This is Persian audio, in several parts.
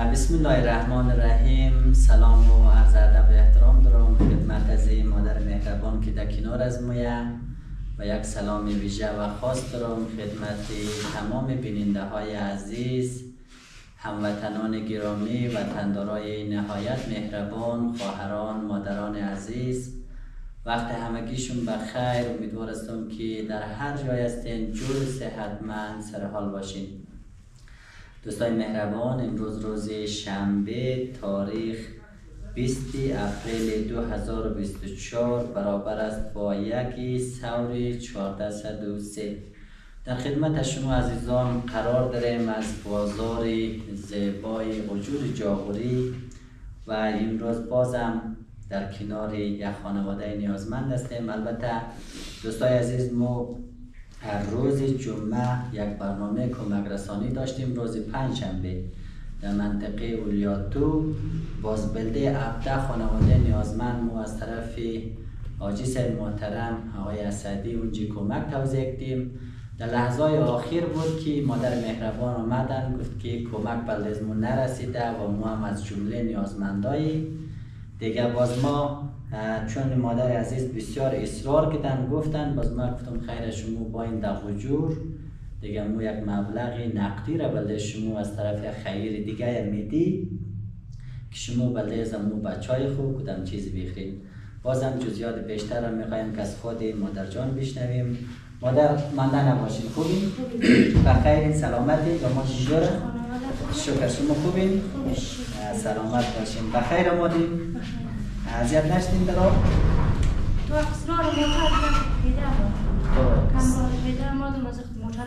بسم الله الرحمن الرحیم. سلام و عرض ادب و احترام دارم خدمت از مادر مهربان که در کنار از مویم و یک سلام ویژه و خاص دارم خدمت تمام بیننده های عزیز، هموطنان گرامی، وطندارای نهایت مهربان، خواهران، مادران عزیز. وقت همگیشون بخیر. امیدوار هستم که در هر جای هستین جور صحتمند سرحال باشین. دوستای مهربان، امروز روز شنبه تاریخ 20 اپریل 2024 برابر است با 1 ثور 1403. در خدمت شما عزیزان قرار داریم از بازار زیبای وجود جاغوری و امروز بازم در کنار یک خانواده نیازمند هستیم. البته دوستای عزیز، ما هر روز جمعه یک برنامه کمک رسانی داشتیم. روز پنجشنبه در منطقه اولیاتو بازبلده 17 خانواده نیازمند ما از طرف حاجی سید محترم آقای اسدی اونجا کمک توزیع کردیم. در لحظه آخر بود که مادر مهربان آمدن گفت که کمک بلدزمون نرسیده و ما هم از جمله نیازمندای دیگه. باز ما چون مادر عزیز بسیار اصرار کردن گفتن، باز ما گفتم خیر شما با این دغجور دیگه مو یک مبلغ نقدی را بلده شما از طرف خیر دیگه میدی که شما بلده زمو بچهای خوب کدام چیز بخرید. بازم جزئیات بیشتر را میخوایم که از خود مادر جان بشنویم. مادر منده نباشین، خوبین؟ بخیر سلامتی و ما چجوره؟ شکر. شما خوبین؟ سلامت باشین. بخیر آمدین؟ اذیت نشدین در آب؟ تو اصرار موتر دیده آمد کم دیده آمدم از موتر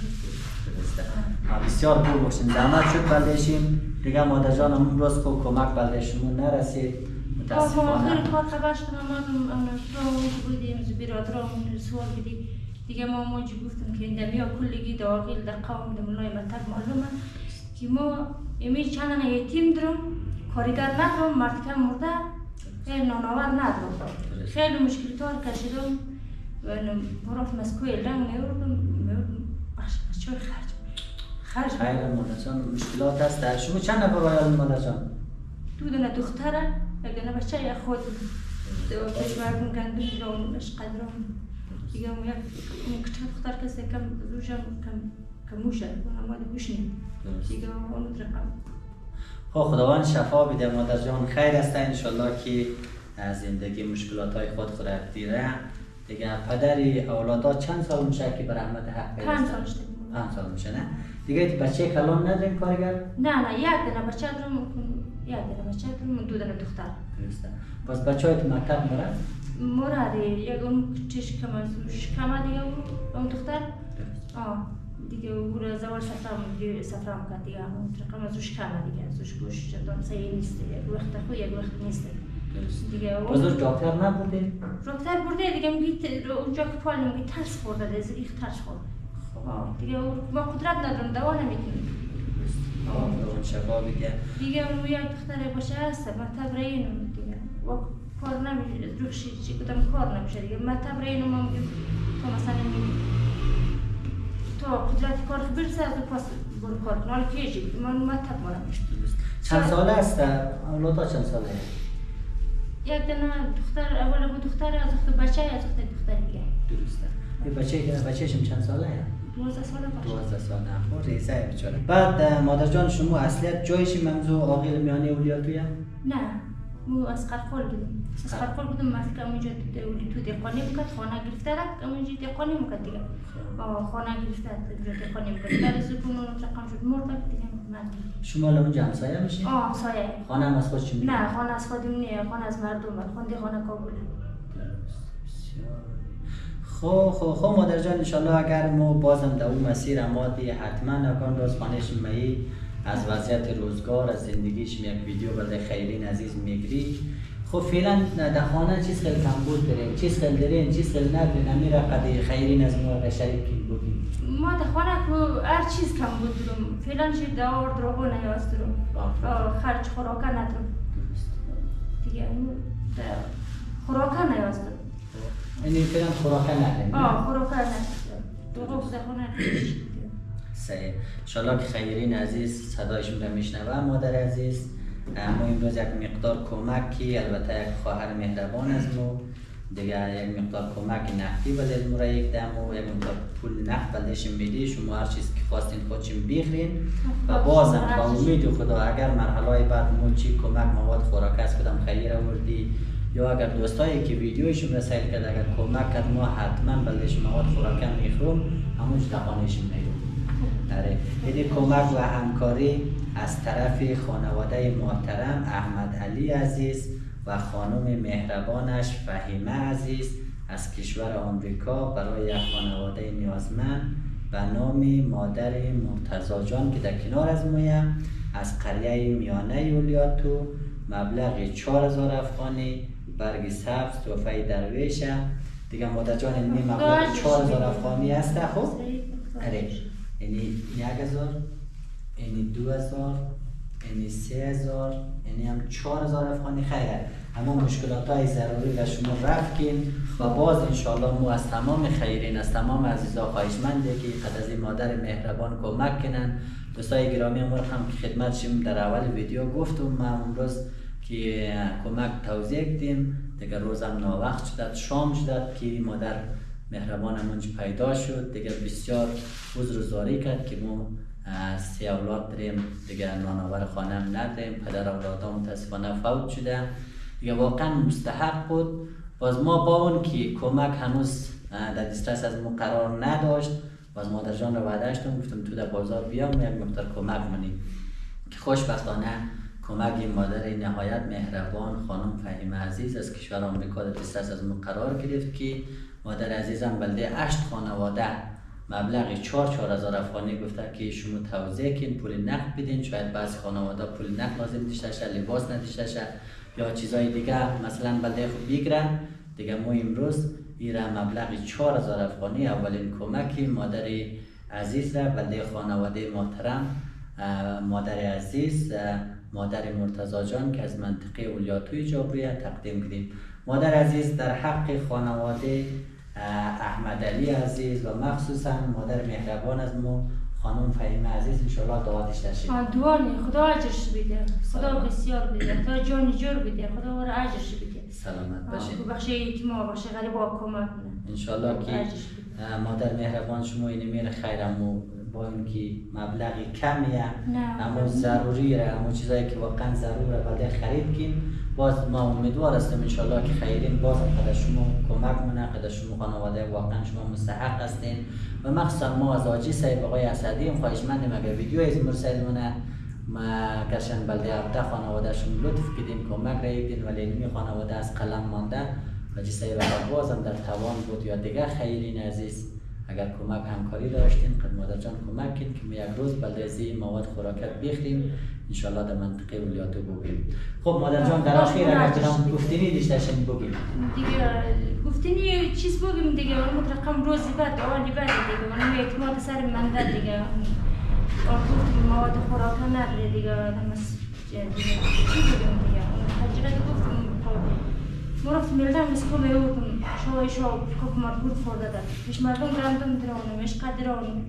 آمد بسیار خوب باشین. زحمت شد بلدشیم دیگه. مادر جان امروز خوب کمک بلده شما نرسید متاسفانه. آخر کار خبرش کنم آمدم تو بودیم برادرامون سوال بدی دیگه. ما موجی گفتم که این دمیا کلگی داخل در قوم دملای مطب معلومه که ما امی چند یتیم درم، کارگر ندارم، مرتکم مرده، نانآور ندارم. خیلی مشکلات کشیدم و برات مسکوی لنگ میوردم بچه‌های خرج خیر مادر جان. مشکلات هست. شما چند نفر آیال مادر جان؟ دو دونه دختره، یک دونه بچه یک خود کشورم گندم درام اش قدرم دیگه. یک دختر کسی کم زوجم کم موشه اون ما دوشنیم دیگه اون رقم. خداوند شفا بده مادر جان. خیر است ان شاء الله که از زندگی مشکلات های خود دیره دیگه. پدر اولادها چند سال میشه که به رحمت حق پیدا؟ 5 سال شده. 5 سال میشه نه؟ دیگه بچه کلان ندارین کارگر؟ نه یک دونه بچه دارم، دو دونه دختر. درسته. پس بچه‌های تو مکتب میرن؟ مراری یک اون چش کما دیگه اون دختر دیگه او را زوال سفرم کرد دیگه. اون رقم ازش کمه دیگه، ازش گوش چندان صحیح نیست. یک وقت خوب یک وقت نیست دیگه. بازور دکتر نبوده؟ دکتر برده دیگه. میگی اونجا که پال میگی ترس خورده دیگه، ترس خورد دیگه. ما قدرت ندارم دوا نمیتونیم. اون شفا بده دیگه. اون یک دختر باشه هست مطب رینم دیگه و کار نمیشه روشی چی کدام کار نمیشه دیگه. مطب رینم ما میگیم تو مثلا تو قدرت کار برسه از پاس برو کار کن. حالا کیجی من مطب ما نمیشه. چند ساله است؟ اولادها چند ساله؟ یک دونه دختر، اول بود دختر، از وقت بچه، از وقت دختر دیگه. درسته. بچه‌شم چند ساله؟ 12 ساله باشه. 12 ساله. خب ریزه بیچاره. بعد مادر جان شما اصلیت جایش موضوع عاقل میانه اولیاتویه؟ نه، مو از قرقل بودم. از قرقل بودم مثل که اونجا تو دیقانی میکرد، خانه گرفته رفت اونجا دیقانی میکرد دیگه. خانه گرفته اونجا دیقانی میکرد. در سکون اون رقم شد مرد دیگه. شما اونجا همسایه میشین؟ همسایه. خانه هم از خودش میگه؟ نه، خانه از خودم نه، خانه از مردم. خانه کابل. خب مادر جان ان شاء الله اگر ما بازم در اون مسیر امادی حتما اکان روز خانهش می از وضعیت روزگار از زندگیش یک ویدیو بلده خیلی عزیز میگری. خب فعلا در خانه چیز خیلی کمبود داریم، چیز خیلی داریم، چیز خیلی نداریم. امیره قدی خیرین از ما شریک کی بودیم. ما در خانه که هر چیز کمبود دارم. فعلا چی دار درو نیاز دارم. خرج خوراک ندارم. دیگه خوراک نیاز دارم. یعنی فعلا خوراک نداریم. خوراک ندارم. دو خونه صحیح. انشالله که خیرین عزیز صدایشون رو میشنوه. مادر عزیز ما امروز یک مقدار کمکی، البته یک خواهر مهربان از ما دیگه یک مقدار کمک نقدی بده ما را یک دم و یک مقدار پول نقد بلدش میدی. شما هر چیز که خواستین خودشون بخرین و بازم با امید خدا اگر مرحله بعد ما چی کمک مواد خوراک است کدام خیر آوردی یا اگر دوستایی که ویدیوشون رسایل کرد اگر کمک کرد ما حتما بلدش مواد خوراک میخروم همون دهانشون میرم. آره این کمک و همکاری از طرف خانواده محترم احمد علی عزیز و خانم مهربانش فهیمه عزیز از کشور آمریکا برای یک خانواده نیازمند به نام مادر مرتضی جان که در کنار از مویم از قریه میانه اولیاتو مبلغ 4000 افغانی برگ سبز تحفه درویشه دیگه. مادر جان این مبلغ 4000 افغانی است. خب آره اینی 1000 اینی 2000 اینی 3000 اینی هم 4000 افغانی خیره. اما مشکلات های ضروری را شما رفت کن و باز انشاءالله ما از تمام خیرین از تمام عزیزا خواهشمنده که قد از این مادر مهربان کمک کنن. دوستای گرامی ما هم که خدمت شما در اول ویدیو گفتم ما امروز که کمک توضیح کردیم دیگه روزم ناوقت شد شام شد که مادر مهربان منج پیدا شد دیگه بسیار عذر زاری کرد که ما 3 اولاد داریم دیگه نانآور خانه هم نداریم پدر اولادام متاسفانه فوت شده دیگه واقعا مستحق بود. باز ما با اون که کمک هنوز در دسترس از ما قرار نداشت باز مادر جان رو وعده داشتم گفتم تو در بازار بیام یک مقدار کمک منی که خوشبختانه کمک مادر نهایت مهربان خانم فهیمه عزیز از کشور آمریکا در دسترس از ما قرار گرفت که مادر عزیزم بلده 8 خانواده مبلغ 4000 افغانی گفته که شما توزیع کن پول نقد بدین. شاید بعض خانواده پول نقد لازم داشته شه لباس نداشته شه یا چیزای دیگه مثلا بلده خود بگیرن دیگه. ما امروز ایره مبلغ 4000 افغانی اولین کمکی مادر عزیز را بلده خانواده محترم مادر عزیز مادر مرتضی جان که از منطقه اولیاتوی جابریه تقدیم کردیم. مادر عزیز در حق خانواده احمد علی عزیز و مخصوصا مادر مهربان از ما خانم فهیمه عزیز انشالله دعاتش داشتید. دوانی خدا اجرش بده خدا بسیار بده خدا جان جور بده خدا ور اجرش بده. سلامت باشید. بخشی که ما باشه غریبا کمک کنه انشالله که مادر مهربان شما این میره خیرمو با اینکه مبلغی کمیه اما ضروریه اما چیزایی که واقعا ضروره بعد خرید کن. باز ما امیدوار هستیم انشالله که خیرین باز قدر شما کمک منه قدر شما خانواده واقعا شما مستحق هستین و مخصوصا ما از آجی صاحب آقای اسدی هم خواهشمندیم اگر ویدیو از مرسل منه ما کشن بلده هفته خانواده شما لطف کردین کمک رایی کردین ولی اینمی خانواده از قلم مانده و جی صاحب بازم در توان بود یا دیگه خیرین عزیز اگر کمک همکاری داشتین قد مادر جان کمک کن که ما یک روز بلده زی مواد خوراکت بخریم انشالله در منطقه اولیاتو بگیم. خب مادر جان در آخر اگر کنم گفتنی دیشتشن بگیم دیگه گفتنی چیز بگیم دیگه مطلقا روزی بعد آلی بعد دیگه من اعتماد سر من در دیگه گفتیم مواد خوراک نداره دیگه نمس چی بگیم دیگه تجربه گفتم ما رفتم میلدم مسکو میوردم شو کف مربوط خورده ده پیش مردم گندم درانم اش قدرانم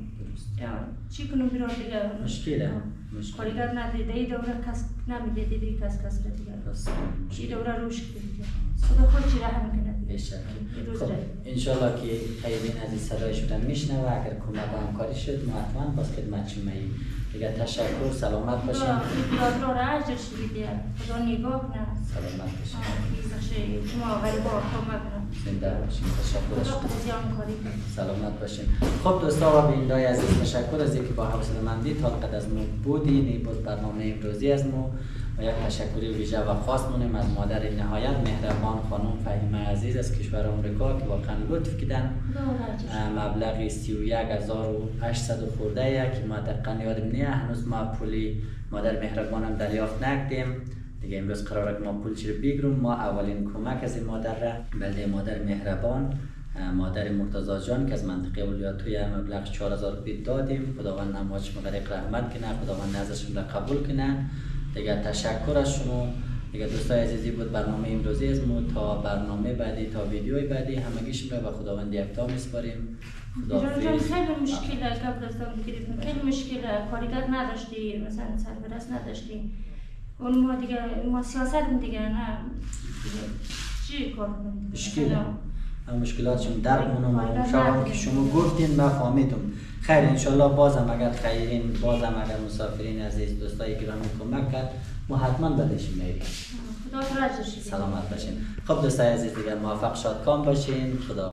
چی کنم بیرون دیگه مشکله کاریگر ندیده ای دوره کس نمیده دیدی کس را دیگه چی دوره روش دیگه خدا خود چی رحم کنه خب انشالله که خیرین عزیز صدای شدن میشنوه اگر کمک و همکاری شد ما حتما باز خدمت شما دیگه تشکر سلامت باشین. خدا را اجر شدید خدا نگاه کنه سلامت باشین. شما غریبا کمک کنه زنده باشین. تشکر از سلامت باشین. خب دوستا و بینندای عزیز تشکر از اینکه با حوصله‌مندی تا قد از ما بودین. این بود برنامه امروزی از ما و یک تشکری ویژه و خاص مونیم از مادر نهایت مهربان خانم فهیمه عزیز از کشور آمریکا که واقعا لطف کردن مبلغ 31800 خورده که ما دقیقا یادم نیه هنوز ما پولی مادر مهربانم دریافت نکردیم دیگه. امروز قراره که ما پول چی رو بگیریم. ما اولین کمک از این مادر را بلده مادر مهربان مادر مرتضی جان که از منطقه اولیاتوی مبلغ 4000 دادیم. خداوند نمازش مغرق رحمت کنه خداوند نظرشون را قبول کنه دیگه. تشکر از شما دیگه دوستای عزیزی بود برنامه امروزی از ما. تا برنامه بعدی، تا ویدیوی بعدی، همگیشون را به خداوند یکتا میسپاریم. جان خیلی مشکل قبل از دام گرفتیم، خیلی مشکل، کارگر نداشتی، مثلا سرپرست نداشتی. اون ما دیگه ما سیاست دیگه نه چی کار کنیم؟ هم مشکلاتشون درمونم شما که شما گفتین ما فهمیدم. خیر انشالله بازم اگر خیرین، بازم اگر مسافرین عزیز دوستایی گرامی کمک کرد ما حتما بدش میریم. خدا راضی شد. سلامت باشین. خب دوستای عزیز دیگه موفق شادکام باشین. خدا